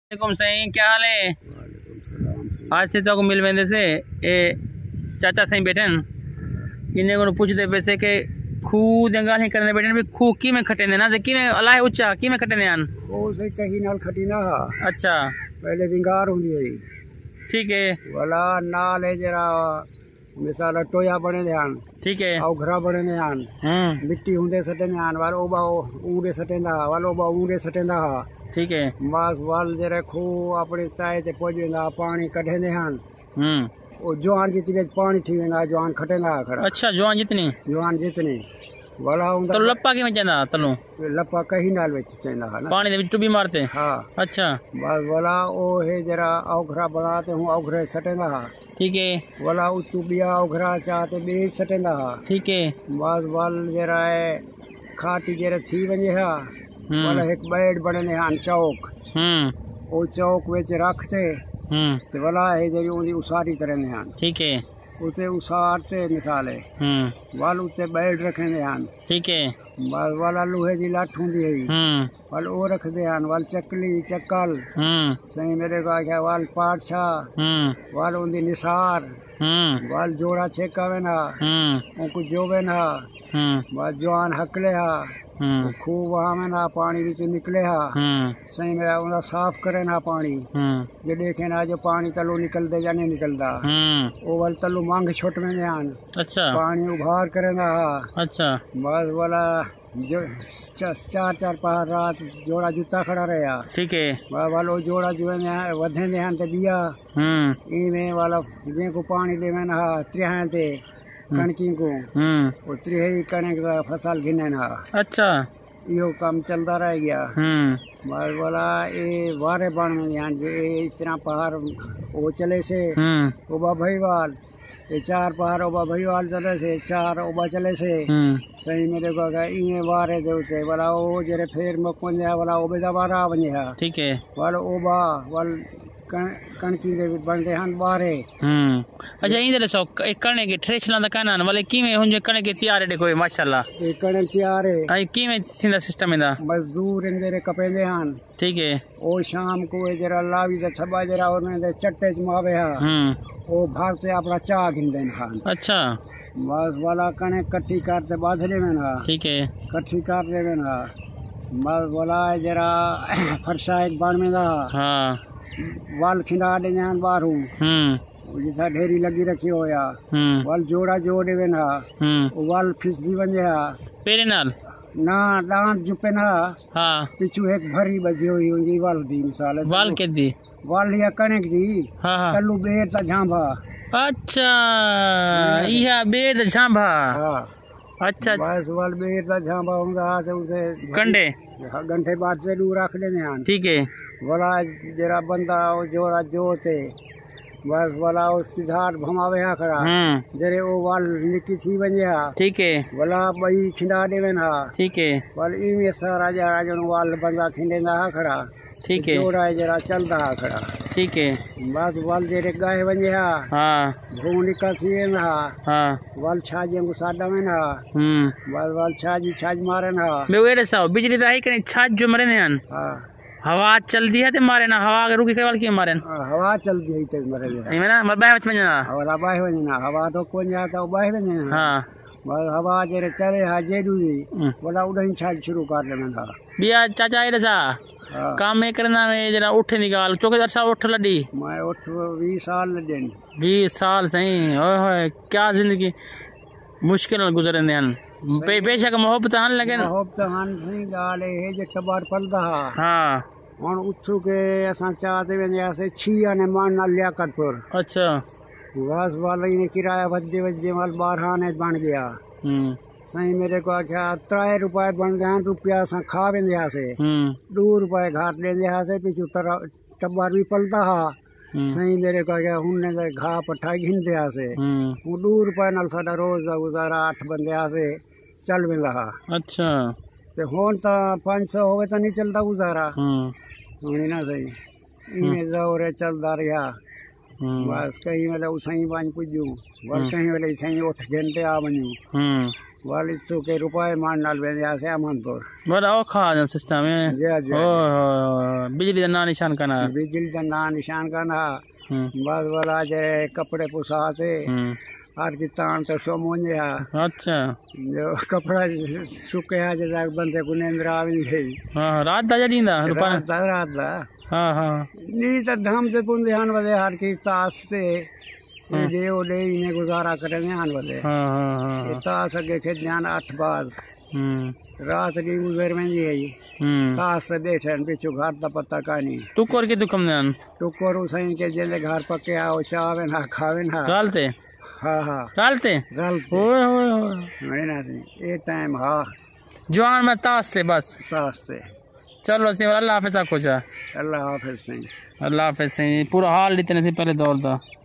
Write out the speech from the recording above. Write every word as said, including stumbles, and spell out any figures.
वालेकुम सही, क्या हाल है? वालेकुम सलाम। आज से तो मिल वेंदे से ए चाचा सही बैठन इन्हें को पूछते पैसे के खूह जंगल ही करने बैठे भी खूह की में खटे ना कि में अलाए ऊंचा की में खटे आन वो से कहीं नाल खटी ना। अच्छा पहले विंगार होंदी है। ठीक है वाला नाल है जरा मिसाल टोया बने ध्यान। ठीक है औघरा बने ध्यान। हम्म मिट्टी हुंदे सटे ध्यान वाल ओबा ऊंडे सटेंदा वाल ओबा ऊंडे सटेंदा। ठीक है मास वाल जरा खूह अपने ताए ते पहुंचेंदा पानी कढे ध्यान। हम्म ओ जवान जितने पानी थी वेंदा जवान खटेंदा खड़ा। अच्छा जवान जितनी जवान जितने वाला हुंदा तो लप्पा की में चंदा तलू लपा कहीं नाल विच चेंदा है ना पानी दे विच टुबी मारते। हाँ अच्छा बस वाला ओ है जरा औघरा बनाते हूँ औघरे सटेंदा। ठीक है वाला उच्चू बिया औघरा चाहते बे सटेंदा। ठीक है बस वाल जरा है खाटी जरा थी वने हा वाला एक बेड बने हान चौक। हम्म ओ चौक विच रखते हम्म ते वाला है जरी उदी उसारी करने हान। ठीक है उते उसारते मिसाल है हम्म वाल उते बेड रखने हान। ठीक है बस वाला लोहे दी लाठ हुंदी है हम्म वाल ओ रखदे हान वाल चकली चक्कल हम्म सही मेरे को आख्या वाल पाठछा हम्म वाल उंदी निसार हम्म वाल जोड़ा छेकावे ना हम्म उनको जोवे ना हम्म बस जवान हकले हा हम्म खूब वहाँ में ना पानी बीच निकले हा हम्म सही मेरा उन्हें साफ करे ना पानी हम्म जो देखे ना जो पानी तलो निकलते या नहीं निकलता हम्म वो वाल तलो मांग छोट में ध्यान अच्छा पानी उभार करे ना अच्छा बस वाला जो च- चार चार पहाड़ रात जोड़ा जूता खड़ा रहा ठीक है बस वालो जोड़ा जो है वधे ध्यान ते बिया हम्म इमें वाला जिनको पानी देवे ना त्रिहा ते कणकी को हम्म वो त्रिही कणक का फसल घिने ना अच्छा यो काम चलता रह गया। हम्म बस बोला ये वारे बन में यहाँ जो ये इतना पहाड़ वो चले से हम्म ओबा भईवाल ये चार पहाड़ ओबा भईवाल चले से चार ओबा चले से हम्म सही मेरे को कहा इन्हें वारे देवते बोला वो जरे फिर मकुन जा बोला ओबे दबारा बने हा ठीक है वाल ओबा वाल कणकी दे बनते हन बारे। हम्म अच्छा इंदर सो एक करने के ट्रेशला दा काना वाले की में हुंजे करने के तैयार है देखो माशाल्लाह ये कणक तैयार है आई की में सिंदा सिस्टम इंदा मजदूर इंदरे कपेंदे हन। ठीक है ओ शाम को जरा लावी दे छबा जरा और में चट्टे जमावे हा हम्म ओ भारते अपना चाह घिंदे हां। अच्छा बस वाला कने कट्ठी करते बाधले में ना ठीक है कट्ठी कर देवे ना बस बोला जरा फरसा एक बाण में दा हां वाल खिंडा दे जान बारू हम्म जैसा ढेरी लगी रखी होया हम्म वाल जोड़ा जोड़े वे ना हम्म वाल फिसदी बने हा पेरे नाल ना दांत जुपे ना हां पिछू एक भरी बजी हुई उंगी वाल दी मिसाल वाल के दी वाल या कणक दी हां हां कल्लू बेर ता झांभा। अच्छा इहा बेर ता झांभा हां अच्छा बस वाल बेर ता झांभा हुंदा ते उसे कंडे घंटे बाद से दूर रख लेने आन। ठीक है वाला जरा बंदा जोड़ा जोते बस वाला उसकी धार भमावे हा खड़ा जरे वो वाल निकी थी बने हा। ठीक है वाला बई खिंडा देवे ना। ठीक है वाल इमे सारा जरा जन वाल बंदा खिंडे ना खड़ा। ठीक है जोड़ा जरा चलता हा खड़ा। ठीक है बस वाल जरे गाय बने हा हां भू निकल थी ना हां वाल छाजे को साडा में ना हम्म बस वाल छाजी छाज मारे ना बे वेरे सा बिजली दा है कने छाज जो मरे ने हां हवा चल दी है ते मारे ना हवा के रुकी के वाल की मारे हवा चल दी है ते मरे ने मैं ना मबाय बच में ना हवा बाय हो ना हवा तो कोन जाता बाय में ना हां बस हवा जरे चले हा जेडुई बोला उड़न छाज शुरू कर लेना था बिया चाचा ए सा काम में करना में जरा उठ निकाल चौके अरसा उठ लड़ी मैं उठ बीस साल लड़े बीस साल सही ओए होए क्या जिंदगी मुश्किल गुजरे हन पे बेशक मोहब्बत हन लगे मोहब्बत हन सही गाल है जे टबर पलदा हां हुन उठू के असा चाहते वेंदे आसे छिया ने मान लियाकतपुर। अच्छा बस वाले ने किराया वजे वजे माल बारह ने बन गया हम्म सही मेरे को आख्या त्रै रुपए बन गए रुपया असा खा वेंदे से दो रुपए घाट लेंदे से पिछू टब्बर भी पलता हा सही मेरे को आख्या हुन ने घा पठा घिंदे से हूं दो रुपए नाल साडा रोज दा गुजारा आठ बंदे से चल वेंदा हा। अच्छा ते हुन ता पाँच सौ होवे तो नहीं चलता गुजारा हुन ना सही इने जोरे चलदा रहा बस कहीं मतलब उसई बन पुजू बस कहीं वाले सही उठ घंटे आ बनू वाली तो के रुपए मान नाल वेंदे आसे अमनपुर बड़ा औखा सिस्टम है। जी जी ओ बिजली दा ना निशान करना बिजली दा ना निशान करना बस वाला जे कपड़े पुसाते हर की तान तो सो मुंजे हा। अच्छा जो कपड़ा सुके आ जे बंदे को नींद आवी है। हां रात दा जडींदा रुपा रात दा रात दा हां हां नी त धाम से पुंदे हान वदे हर की तास से ये ओ ले ने गुजारा करे हान वदे। हां हां हां तास अगे के ध्यान आठ बाद हम्म रात दी गुजर में जी है। हम्म तास से बैठे बिचो घर दा पता का नहीं टुकर के दुकम ने टुकर सही के जेले घर पके आओ चावे ना खावे ना गालते। हाँ हाँ गालते गालते ओए ओए ओए ना ये टाइम हाँ जवान में ताश थे बस ताश थे। चलो सिंह अल्लाह हाफिज। अल्लाह हाफिज सिंह अल्लाह हाफिज सिंह पूरा हाल इतने से पहले दौर था।